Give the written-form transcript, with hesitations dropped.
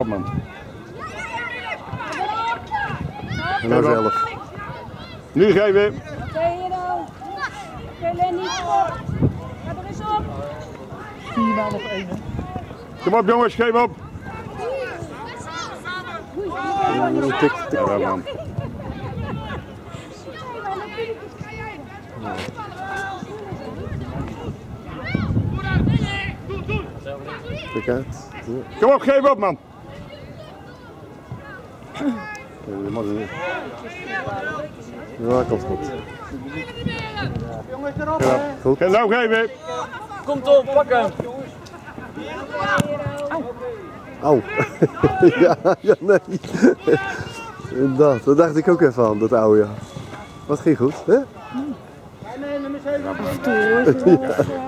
Kom man. En nou zelf. Nu geven. Oké, hier nou. Oké, Lenny. Ga er eens op. 4 maal nog 1. Kom op jongens, geef op. Tik. Ja, man. Tik uit. Kom op, geef op man. Ja, komt goed. Jongens erop. Ja, goed. En nou geven. Kom Tom, pak hem. Auw. ja, nee. Inderdaad, dat dacht ik ook even aan, dat oude ja. Wat ging goed, hè? Nee, nummer 7.